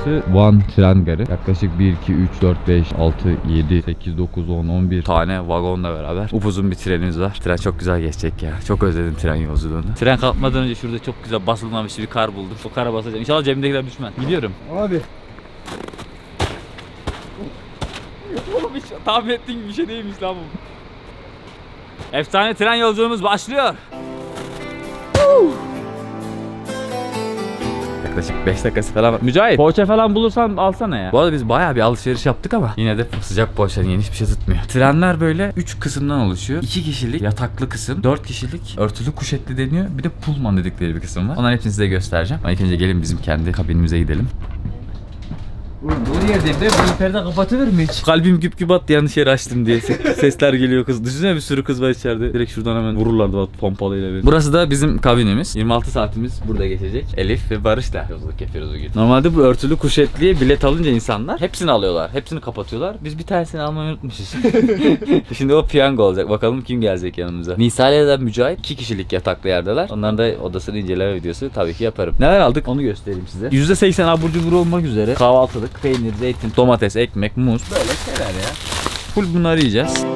burası Van tren garı. Yaklaşık 1, 2, 3, 4, 5, 6, 7, 8, 9, 10, 11 tane vagonla beraber upuzun bir trenimiz var. Tren çok güzel geçecek ya. Çok özledim tren yolculuğunu. Tren kalkmadan önce şurada çok güzel basılmamış bir kar buldum. O kara basacağım. İnşallah cebimdekiler düşmez. Gidiyorum. Abi. Oğlum hiç tahmin ettiğin gibi bir şey değilmiş lan bu. Efsane tren yolculuğumuz başlıyor. Yaklaşık 5 dakikası falan var. Mücahit, poğaça falan bulursan alsana ya. Bu arada biz bayağı bir alışveriş yaptık ama yine de sıcak poğaçanın yeni hiçbir şey tutmuyor. Trenler böyle 3 kısımdan oluşuyor. 2 kişilik yataklı kısım, 4 kişilik örtülü kuşetli deniyor. Bir de pullman dedikleri bir kısım var. Onların hepsini size göstereceğim. Ama ilk önce gelin bizim kendi kabinimize gidelim. Doğru yerdeyim değil mi? Bu perde kapatılır mı hiç? Kalbim güp güp attı, yanlış yere açtım diye. Sesler geliyor kız. Düşünsene bir sürü kız var içeride. Direkt şuradan hemen vururlardı pompalıyla beni. Burası da bizim kabinimiz. 26 saatimiz burada geçecek. Elif ve Barış da yolculuk yapıyoruz bugün. Normalde bu örtülü kuşetliye bilet alınca insanlar hepsini alıyorlar. Hepsini kapatıyorlar. Biz bir tanesini almayı unutmuşuz. Şimdi o piyango olacak. Bakalım kim gelecek yanımıza. Nisa ile de Mücahit 2 kişilik yataklı yerdeler. Onların da odasını inceleme videosu tabii ki yaparım. Neler aldık onu göstereyim size. %80 abur cubur olmak üzere kahvaltılık peynir, zeytin, domates, ekmek, muz, böyle şeyler ya. Full bunları yiyeceğiz.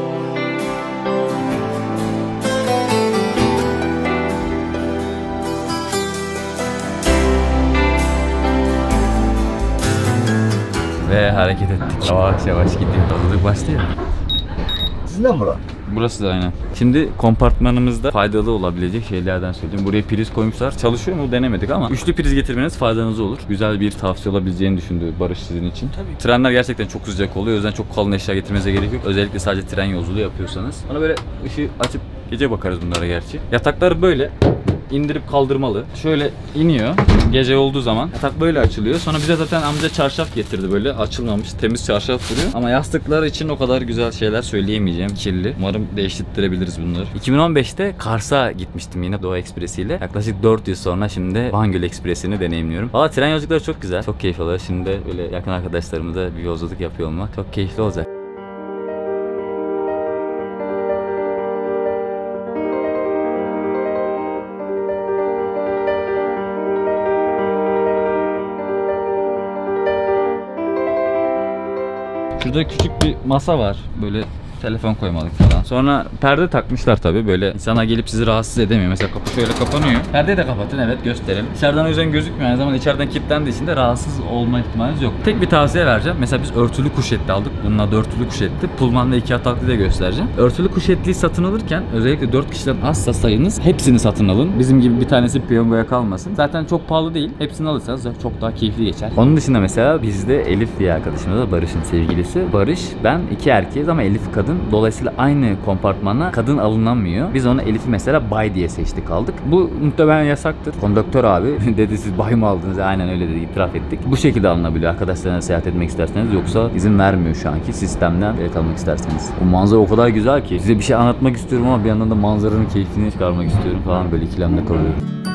Ve hareket ettik. Yavaş yavaş gidiyor. Yolculuk başlıyor. Sizin de mi bura? Burası da aynen. Şimdi kompartmanımızda faydalı olabilecek şeylerden söyleyeyim. Buraya priz koymuşlar. Çalışıyor mu denemedik ama üçlü priz getirmeniz faydanız olur. Güzel bir tavsiye olabileceğini düşündü Barış sizin için. Tabii. Trenler gerçekten çok sıcak oluyor. O yüzden çok kalın eşya getirmenize gerek yok. Özellikle sadece tren yolculuğu yapıyorsanız. Ona böyle ışığı açıp gece bakarız bunlara gerçi. Yataklar böyle indirip kaldırmalı. Şöyle iniyor. Gece olduğu zaman yatak böyle açılıyor. Sonra bize zaten amca çarşaf getirdi, böyle açılmamış temiz çarşaf duruyor. Ama yastıklar için o kadar güzel şeyler söyleyemeyeceğim. Kirli. Umarım değiştirebiliriz bunları. 2015'te Kars'a gitmiştim yine Doğu Ekspresi ile. Yaklaşık 4 yıl sonra şimdi Van Gölü Ekspresi'ni deneyimliyorum. Valla tren yolculukları çok güzel. Çok keyifli oluyor. Şimdi böyle yakın arkadaşlarımızla bir yolculuk yapıyor olmak çok keyifli olacak. Şurada küçük bir masa var. Böyle telefon koymalık falan. Sonra perde takmışlar tabii, böyle insana gelip sizi rahatsız edemiyor. Mesela kapı şöyle kapanıyor. Perdeyi de kapatın, evet gösterelim. Dışarıdan o yüzden gözükmüyor. Aynı zamanda içeriden kilitlendiği için de rahatsız olma ihtimaliniz yok. Tek bir tavsiye vereceğim. Mesela biz örtülü kuşetli aldık. Bunun adı örtülü kuşetli. Pullman'da 2 yataklı da göstereceğim. Örtülü kuşetliyi satın alırken özellikle 4 kişiden azsa sayınız hepsini satın alın. Bizim gibi bir tanesi piyangoya kalmasın. Zaten çok pahalı değil. Hepsini alırsanız çok daha keyifli geçer. Onun dışında mesela bizde Elif diye arkadaşımız var. Barış'ın sevgilisi. Barış, ben 2 erkeğiz ama Elif kadın. Dolayısıyla aynı kompartmana kadın alınamıyor. Biz onu Elif'i mesela bay diye seçtik, aldık. Bu muhtemelen yasaktır. Konduktör abi dedi siz bay mı aldınız? Aynen öyle dedi, itiraf ettik. Bu şekilde alınabiliyor arkadaşlarına seyahat etmek isterseniz, yoksa izin vermiyor şu anki sistemden bilet almak isterseniz. Bu manzara o kadar güzel ki size bir şey anlatmak istiyorum ama bir yandan da manzaranın keyfini çıkarmak istiyorum falan, böyle ikilemde kalıyorum.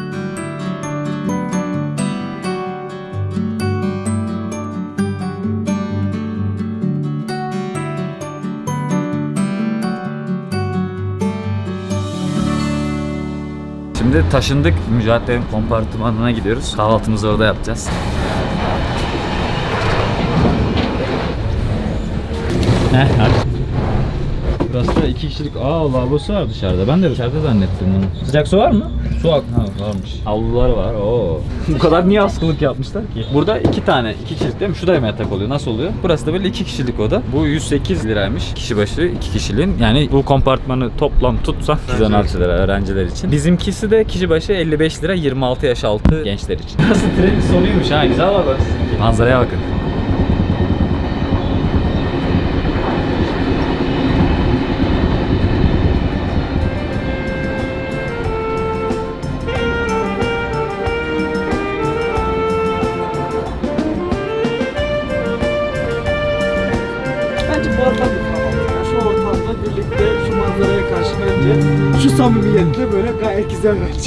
Şimdi taşındık. Mücahitlerin kompartımanına gidiyoruz. Kahvaltımızı orada yapacağız. Hadi. Burası da 2 kişilik. Lavabosu var dışarıda. Ben de dışarıda zannettim bunu. Sıcak su var mı? Su varmış. Havluları var. Bu kadar niye askılık yapmışlar ki? Burada 2 kişilik değil mi? Şu da yatak oluyor. Nasıl oluyor? Burası da böyle 2 kişilik oda. Bu 108 liraymış. Kişi başı 2 kişiliğin. Yani bu kompartmanı toplam tutsan öğrenciler, öğrenciler için. Bizimkisi de kişi başı 55 lira 26 yaş altı gençler için. Nasıl trenin sonuymuş ha? Güzel bak. Manzaraya bakın. Şu ortamda birlikte şu manzaraya karşı bence şu samimiyetle böyle gayet güzel bence.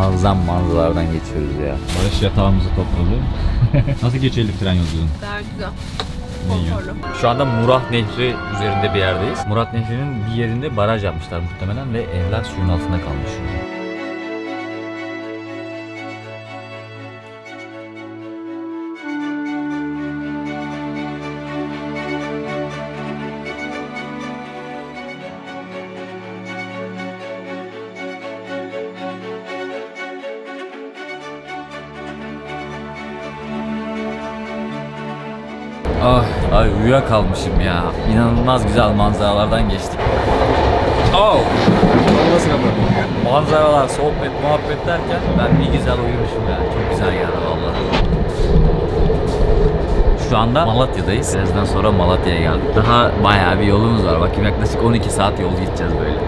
muazzam manzaralardan geçiyoruz ya. Barış yatağımızı topladı. Nasıl geçelim tren yolculuğunu? Gayet güzel. Ne Konforlu. Şu anda Murat Nehri üzerinde bir yerdeyiz. Murat Nehri'nin bir yerinde baraj yapmışlar muhtemelen ve evler suyun altında kalmış. Ay uyuyakalmışım ya. İnanılmaz güzel manzaralardan geçtik. Oh! Nasıl manzaralar, sohbet, muhabbet derken ben bir güzel uyumuşum ya. Çok güzel geldi vallahi. Şu anda Malatya'dayız. Birazdan sonra Malatya'ya geldik. Daha bayağı bir yolumuz var. Bakayım yaklaşık 12 saat yol gideceğiz böyle.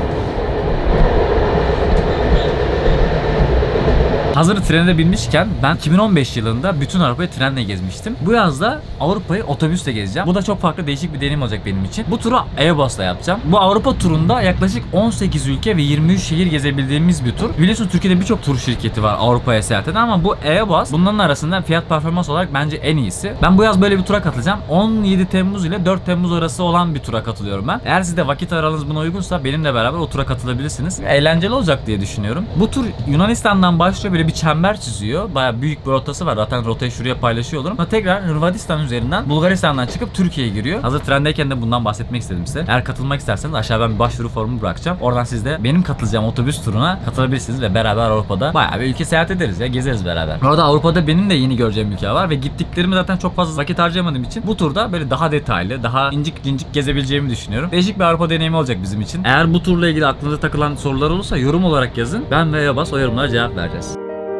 Hazır trene de binmişken ben 2015 yılında bütün Avrupa'yı trenle gezmiştim. Bu yaz da Avrupa'yı otobüsle gezeceğim. Bu da çok farklı değişik bir deneyim olacak benim için. Bu turu Airbus'la yapacağım. Bu Avrupa turunda yaklaşık 18 ülke ve 23 şehir gezebildiğimiz bir tur. Biliyorsunuz Türkiye'de birçok tur şirketi var Avrupa'ya seyahat eden ama bu Airbus bunların arasında fiyat performans olarak bence en iyisi. Ben bu yaz böyle bir tura katılacağım. 17 Temmuz ile 4 Temmuz arası olan bir tura katılıyorum ben. Eğer sizde vakit aralığınız buna uygunsa benimle beraber o tura katılabilirsiniz. Eğlenceli olacak diye düşünüyorum. Bu tur Yunanistan'dan başlıyor, böyle bir çember çiziyor. Bayağı büyük bir rotası var. Zaten rotayı şuraya paylaşıyor olurum. Ama tekrar Hırvatistan üzerinden Bulgaristan'dan çıkıp Türkiye'ye giriyor. Hazır trendeyken de bundan bahsetmek istedim size. Eğer katılmak isterseniz aşağı ben bir başvuru formu bırakacağım. Oradan siz de benim katılacağım otobüs turuna katılabilirsiniz ve beraber Avrupa'da bayağı bir ülke seyahat ederiz ya, gezeriz beraber. Orada Avrupa'da benim de yeni göreceğim ülke var ve gittiklerimi zaten çok fazla vakit harcamadığım için bu turda böyle daha detaylı, daha incik cincik gezebileceğimi düşünüyorum. Değişik bir Avrupa deneyimi olacak bizim için. Eğer bu turla ilgili aklınıza takılan sorular olursa yorum olarak yazın. Ben ve Yabas o yorumlara cevap vereceğiz.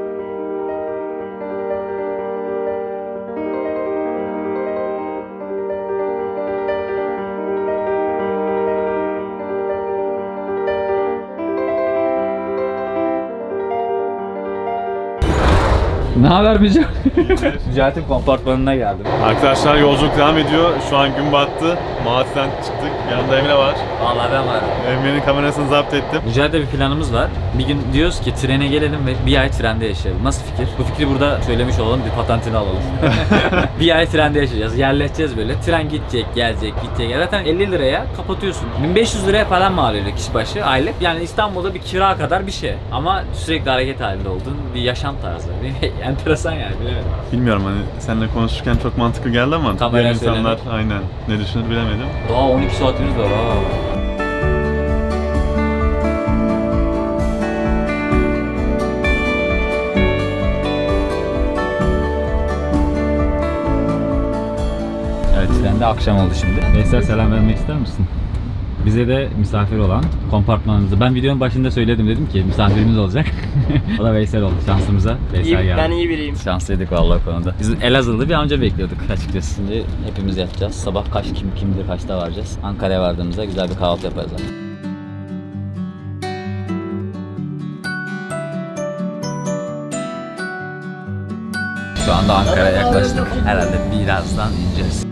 Ne haber Mücahit? Mücahit'in kompartmanına geldim. Arkadaşlar yolculuk devam ediyor. Şu an gün battı. Malatya'dan çıktık. Yanımda Emre var. Vallahi ben varım. Emre'nin kamerasını zapt ettim. Mücahit'le bir planımız var. Bir gün diyoruz ki trene gelelim ve bir ay trende yaşayalım. Nasıl fikir? Bu fikri burada söylemiş olalım, bir patentini alalım. Bir ay trende yaşayacağız. Yerleşeceğiz böyle. Tren gidecek, gelecek, gidecek. Zaten 50 liraya kapatıyorsun. 1500 liraya falan mal alıyor kişi başı aylık. Yani İstanbul'da bir kira kadar bir şey. Ama sürekli hareket halinde olduğun bir yaşam tarzı. Enteresan yani, bilemedim. Bilmiyorum, hani seninle konuşurken çok mantıklı geldi ama Kameraya diğer insanlar söyledim. aynen ne düşünür bilemedim. Daha 12 saatimiz var ha. Evet, trende akşam oldu şimdi. Veysel, selam vermek ister misin? Bize de misafir olan kompartmanımızı. Ben videonun başında söyledim, dedim ki misafirimiz olacak. O da Veysel oldu. Şansımıza Veysel geldi. Ben iyi biriyim. Şanslıydık vallahi konuda. Biz Elazığlı bir amca bekliyorduk açıkçası. Şimdi hepimiz yatacağız. Sabah kim bilir kaçta varacağız. Ankara'ya vardığımızda güzel bir kahvaltı yaparız abi. Şu anda Ankara'ya yaklaştık. Herhalde birazdan ineceğiz.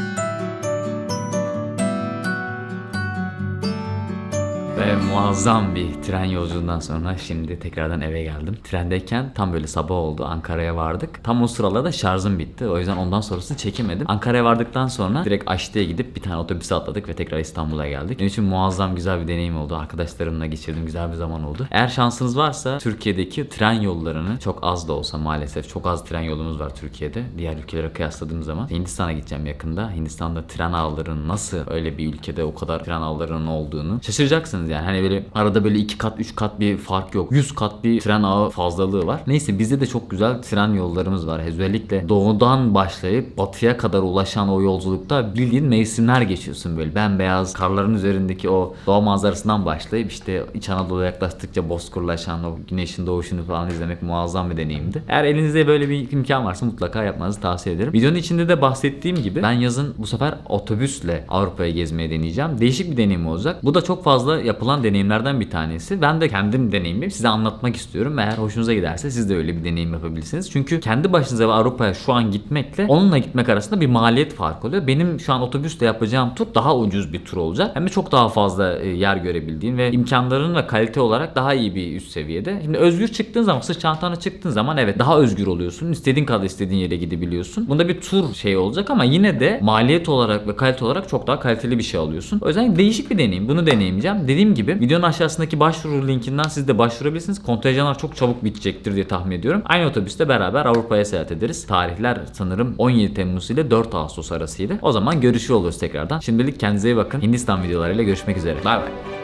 Ve muazzam bir tren yolculuğundan sonra şimdi tekrardan eve geldim. Trendeyken tam böyle sabah oldu, Ankara'ya vardık. Tam o sıralarda şarjım bitti. O yüzden ondan sonrasını çekemedim. Ankara'ya vardıktan sonra direkt Aşti'ye gidip bir tane otobüse atladık ve tekrar İstanbul'a geldik. Benim için muazzam güzel bir deneyim oldu. Arkadaşlarımla geçirdiğim güzel bir zaman oldu. Eğer şansınız varsa Türkiye'deki tren yollarını, çok az da olsa maalesef çok az tren yolumuz var Türkiye'de. Diğer ülkelere kıyasladığım zaman Hindistan'a gideceğim yakında. Hindistan'da tren ağlarının nasıl öyle bir ülkede o kadar tren ağlarının olduğunu şaşıracaksınız yani. Hani böyle arada böyle 2 kat 3 kat bir fark yok. 100 kat bir tren ağı fazlalığı var. Neyse, bizde de çok güzel tren yollarımız var. Özellikle doğudan başlayıp batıya kadar ulaşan o yolculukta bildiğin mevsimler geçiyorsun böyle. Bembeyaz karların üzerindeki o doğa manzarasından başlayıp işte İç Anadolu'ya yaklaştıkça bozkırlaşan o güneşin doğuşunu falan izlemek muazzam bir deneyimdi. Eğer elinizde böyle bir imkan varsa mutlaka yapmanızı tavsiye ederim. Videonun içinde de bahsettiğim gibi ben yazın bu sefer otobüsle Avrupa'ya gezmeye deneyeceğim. Değişik bir deneyim olacak. Bu da çok fazla yapılan olan deneyimlerden bir tanesi. Ben de kendim deneyimim size anlatmak istiyorum. Eğer hoşunuza giderse siz de öyle bir deneyim yapabilirsiniz. Çünkü kendi başınıza ve Avrupa'ya şu an gitmekle onunla gitmek arasında bir maliyet farkı oluyor. Benim şu an otobüsle yapacağım tur daha ucuz bir tur olacak. Hem de çok daha fazla yer görebildiğin ve imkanların ve kalite olarak daha iyi bir üst seviyede. Şimdi özgür çıktığın zaman, sırt çantanı çıktığın zaman evet daha özgür oluyorsun. İstediğin kadar istediğin yere gidebiliyorsun. Bunda bir tur şey olacak ama yine de maliyet olarak ve kalite olarak çok daha kaliteli bir şey alıyorsun. O yüzden değişik bir deneyim. Bunu deneyimleyeceğim. Dediğim gibi videonun aşağısındaki başvuru linkinden siz de başvurabilirsiniz. Kontenjanlar çok çabuk bitecektir diye tahmin ediyorum. Aynı otobüste beraber Avrupa'ya seyahat ederiz. Tarihler sanırım 17 Temmuz ile 4 Ağustos arasıydı. O zaman görüşüyor oluruz tekrardan. Şimdilik kendinize iyi bakın. Hindistan videolarıyla görüşmek üzere. Bay bay.